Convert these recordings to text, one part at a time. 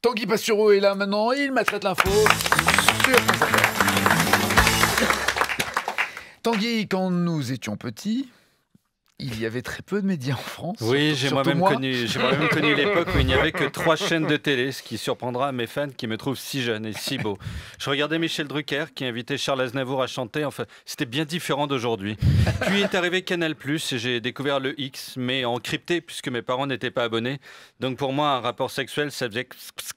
Tanguy Pastureau est là maintenant, il maltraite l'info sur France Inter. Tanguy, quand nous étions petits, il y avait très peu de médias en France. Oui, j'ai moi-même connu l'époque où il n'y avait que 3 chaînes de télé, ce qui surprendra mes fans qui me trouvent si jeune et si beau. Je regardais Michel Drucker qui invitait Charles Aznavour à chanter, enfin, c'était bien différent d'aujourd'hui. Puis est arrivé Canal+, et j'ai découvert le X, mais en crypté, puisque mes parents n'étaient pas abonnés. Donc pour moi, un rapport sexuel, ça faisait...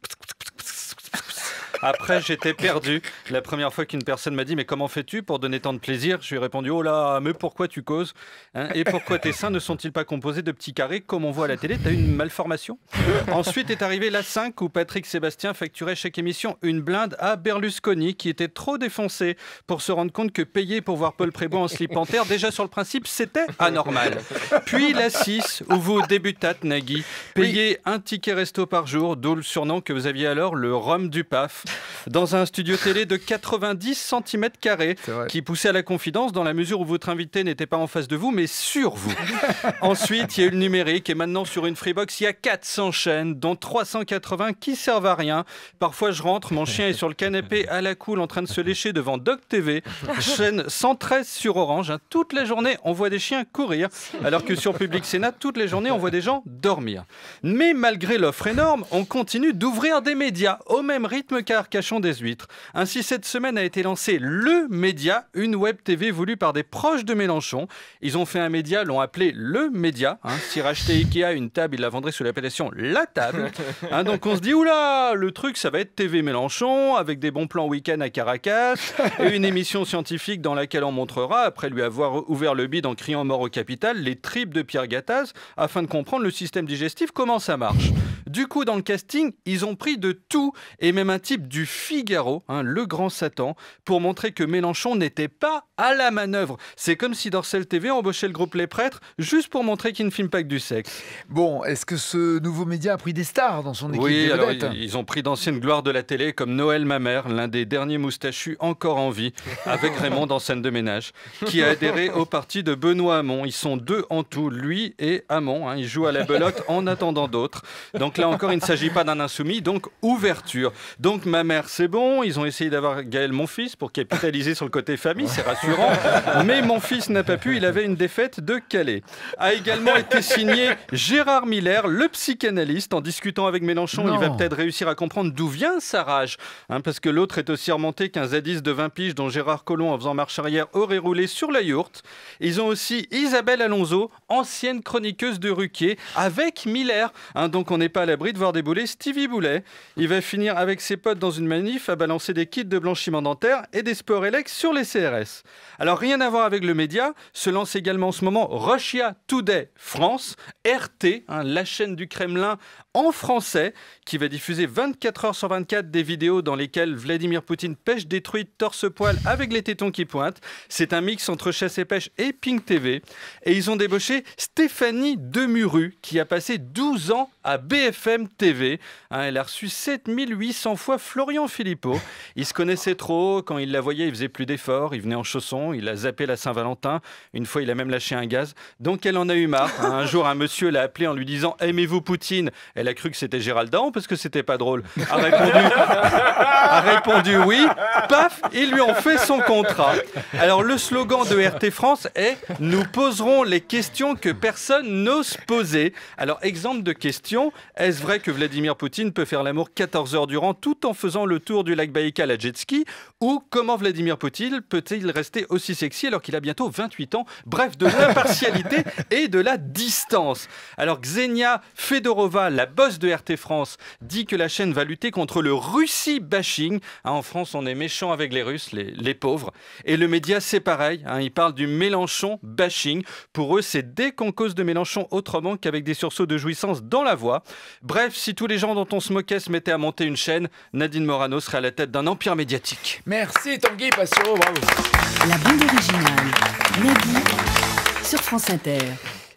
Après, j'étais perdu. La première fois qu'une personne m'a dit « Mais comment fais-tu pour donner tant de plaisir ?» Je lui ai répondu « Oh là, mais pourquoi tu causes et pourquoi tes seins ne sont-ils pas composés de petits carrés comme on voit à la télé? T'as une malformation ?» Ensuite est arrivé la 5 où Patrick Sébastien facturait chaque émission une blinde à Berlusconi qui était trop défoncé pour se rendre compte que payer pour voir Paul Prébost en slip en terre, déjà sur le principe, c'était anormal. Puis la 6 où vous débutâtes, Nagui, payez un ticket resto par jour, d'où le surnom que vous aviez alors, le rhum du PAF. Dans un studio télé de 90 cm² qui poussait à la confidence dans la mesure où votre invité n'était pas en face de vous mais sur vous. Ensuite, il y a eu le numérique et maintenant sur une Freebox, il y a 400 chaînes dont 380 qui servent à rien. Parfois, je rentre, mon chien est sur le canapé à la cool en train de se lécher devant Doc TV, chaîne 113 sur Orange. Toute la journée, on voit des chiens courir alors que sur Public Sénat, toute les journées, on voit des gens dormir. Mais malgré l'offre énorme, on continue d'ouvrir des médias au même rythme qu'Arcachon des Huîtres. Ainsi, cette semaine a été lancé Le Média, une web TV voulue par des proches de Mélenchon. Ils ont fait un média, l'ont appelé Le Média. Si rachetait Ikea une table, ils la vendraient sous l'appellation La Table. Donc on se dit, oula, le truc, ça va être TV Mélenchon, avec des bons plans week-end à Caracas, et une émission scientifique dans laquelle on montrera, après lui avoir ouvert le bide en criant mort au capital, les tripes de Pierre Gattaz, afin de comprendre le système digestif, comment ça marche. Du coup, dans le casting, ils ont pris de tout, et même un type du Figaro, le grand Satan, pour montrer que Mélenchon n'était pas à la manœuvre. C'est comme si Dorsel TV embauchait le groupe Les Prêtres, juste pour montrer qu'il ne filme pas que du sexe. Bon, est-ce que ce nouveau média a pris des stars dans son équipe? Oui, alors ils ont pris d'anciennes gloires de la télé, comme Noël Mamère, l'un des derniers moustachus encore en vie, avec Raymond dans Scène de ménage, qui a adhéré au parti de Benoît Hamon. Ils sont 2 en tout, lui et Hamon. Ils jouent à la belote en attendant d'autres. Donc là encore, il ne s'agit pas d'un insoumis, donc ouverture. Donc ma mère, c'est bon. Ils ont essayé d'avoir Gaël Monfils pour capitaliser sur le côté famille, c'est rassurant. Mais mon fils n'a pas pu, il avait une défaite de Calais. A également été signé Gérard Miller, le psychanalyste. En discutant avec Mélenchon, il va peut-être réussir à comprendre d'où vient sa rage. Parce que l'autre est aussi remonté qu'un zadiste de 20 piges dont Gérard Collomb, en faisant marche arrière, aurait roulé sur la yourte. Ils ont aussi Isabelle Alonso, ancienne chroniqueuse de Ruquier, avec Miller. Donc on n'est pas à l'abri de voir débouler Stevie Boulet. Il va finir avec ses potes dans une manif à balancer des kits de blanchiment dentaire et des sports Elex sur les CRS. Alors rien à voir avec le média, se lance également en ce moment Russia Today France, RT, la chaîne du Kremlin en français, qui va diffuser 24 heures sur 24 des vidéos dans lesquelles Vladimir Poutine pêche des truites torse-poil avec les tétons qui pointent. C'est un mix entre Chasse et Pêche et Pink TV. Et ils ont débauché Stéphanie Demuru, qui a passé 12 ans à BFM TV. Elle a reçu 7800 fois Florian Philippot. Ils se connaissaient trop. Quand il la voyait, il faisait plus d'efforts. Il venait en chaussons. Il a zappé la Saint-Valentin. Une fois, il a même lâché un gaz. Donc, elle en a eu marre. Un jour, un monsieur l'a appelé en lui disant « Aimez-vous Poutine ?» Elle a cru que c'était Gérald Daron parce que c'était pas drôle. A répondu oui. Paf, ils lui ont fait son contrat. Alors, le slogan de RT France est « Nous poserons les questions que personne n'ose poser ». Alors, exemple de question, est-ce vrai que Vladimir Poutine peut faire l'amour 14 heures durant tout en faisant le tour du lac Baïkal à jet ski? Ou comment Vladimir Poutine peut-il rester aussi sexy alors qu'il a bientôt 28 ans? Bref, de l'impartialité et de la distance. Alors, Xenia Fedorova, la boss de RT France, dit que la chaîne va lutter contre le Russie bashing. En France, on est méchant avec les Russes, les pauvres. Et le média, c'est pareil. Il parle du Mélenchon bashing. Pour eux, c'est dès qu'on cause de Mélenchon autrement qu'avec des sursauts de jouissance dans la voix. Bref, si tous les gens dont on se moquait se mettaient à monter une chaîne, Nadine Morano serait à la tête d'un empire médiatique. Merci Tanguy Pastureau, bravo. La bande originale, Nagui, sur France Inter.